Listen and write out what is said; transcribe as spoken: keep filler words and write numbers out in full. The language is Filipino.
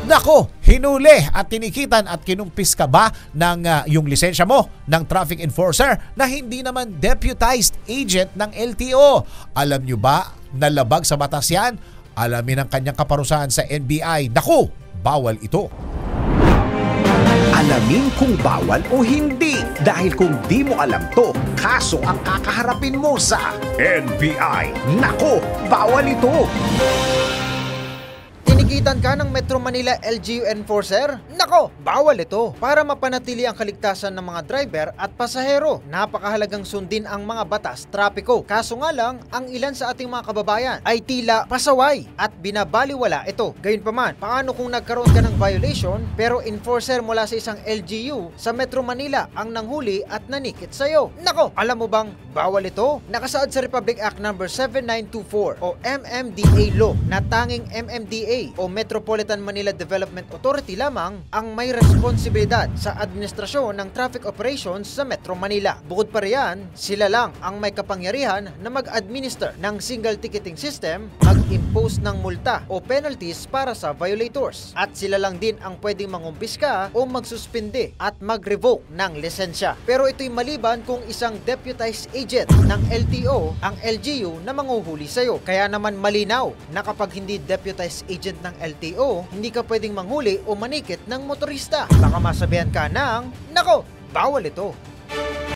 Nako, hinuli at tinikitan at kinumpis ka ba ng uh, yung lisensya mo ng traffic enforcer na hindi naman deputized agent ng L T O? Alam nyo ba, nalabag sa batas yan? Alamin ang kanyang kaparusahan sa N B I. Naku, bawal ito. Alamin kung bawal o hindi. Dahil kung di mo alam to, kaso ang kakaharapin mo sa N B I. Nako, bawal ito. Tinikitan ka ng Metro Manila L G U enforcer? Nako, bawal ito. Para mapanatili ang kaligtasan ng mga driver at pasahero, napakahalagang sundin ang mga batas trapiko. Kaso nga lang, ang ilan sa ating mga kababayan ay tila pasaway at binabaliwala ito. Gayunpaman, paano kung nagkaroon ka ng violation pero enforcer mula sa isang L G U sa Metro Manila ang nanghuli at nanikit sa'yo? Nako, alam mo bang bawal ito? Nakasaad sa Republic Act number seven nine two four o M M D A law na tanging M M D A o Metropolitan Manila Development Authority lamang ang may responsibilidad sa administrasyon ng traffic operations sa Metro Manila. Bukod pa riyan, sila lang ang may kapangyarihan na mag-administer ng single ticketing system, mag-impose ng multa o penalties para sa violators. At sila lang din ang pwedeng mangumpiska o magsuspende at mag-revoke ng lisensya. Pero ito'y maliban kung isang deputized agent ng L T O ang L G U na manguhuli sa'yo. Kaya naman malinaw na kapag hindi deputized agent ng L T O, hindi ka pwedeng manghuli o manikit ng motorista. Baka masabihan ka ng, nako, bawal ito.